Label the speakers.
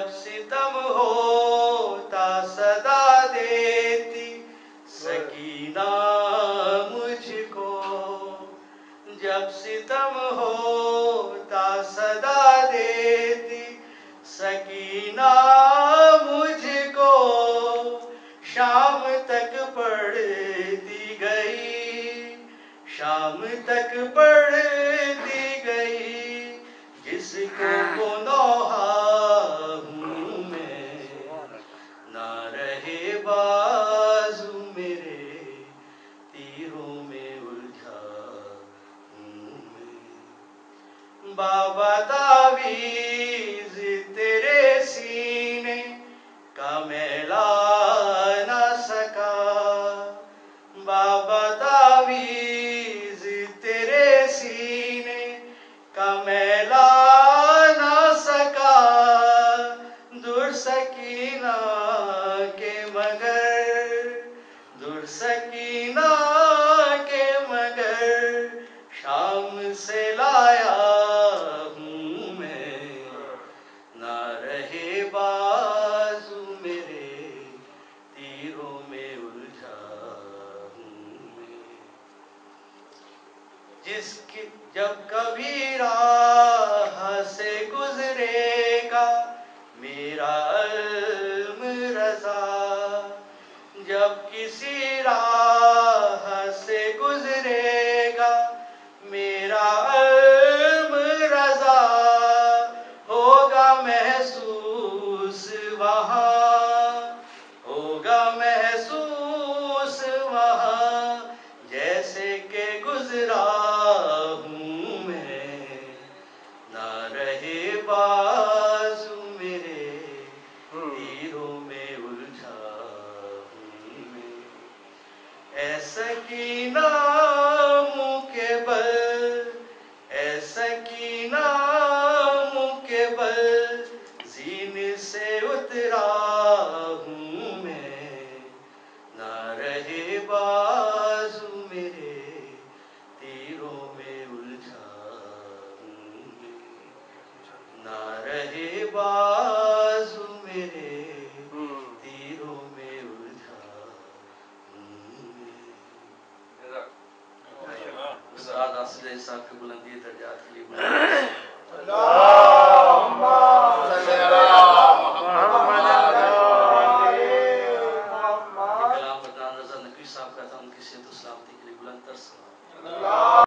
Speaker 1: जब सितम होता सदा देती सकीना मुझको, जब सितम होता सदा देती सकीना मुझको, शाम तक पढ़ती गई, शाम तक पढ़ती गई, जिसको वो नौहा हूँ मैं, ना रहे बाजू मेरे तीरों में उलझा हूँ मैं। बाबा तावीज़ तेरे सीने का मैला ना सका, बाबा तावीज़ तेरे सीने का मैला ना सका, दूर सकीना के मगर, दूर सकीना के मगर, शाम से लाया हूँ मैं, ना रहे बाजू मेरे तीरों में उलझा हूँ मैं। जिसकी जब कभी राह से गुजरेगा मेरा अल्म रज़ा, जब किसी राह से गुजरेगा मेरा अल्म रज़ा, होगा महसूस वहाँ, होगा महसूस वहाँ, जैसे के गुजरा हूँ मैं, ना रहे बाजू मेरे तीरों में उलझा हूँ मैं। ऐसा की नामों के बल, ऐसा की नामों के बल, ज़ीन से उतरा हूँ मैं, ना रहे बाजू मेरे तीरों में उलझा हूँ मैं, ना रहे बाजू मेरे तीरों में उलझा हूँ मैं। उस्ताद आसिफ साहब की बुलंदी दर्जात के लिए कलाम बदनाम रज़ा नकवी साहब का था, उनकी सेहत सलामती के लिए बुलंद तरस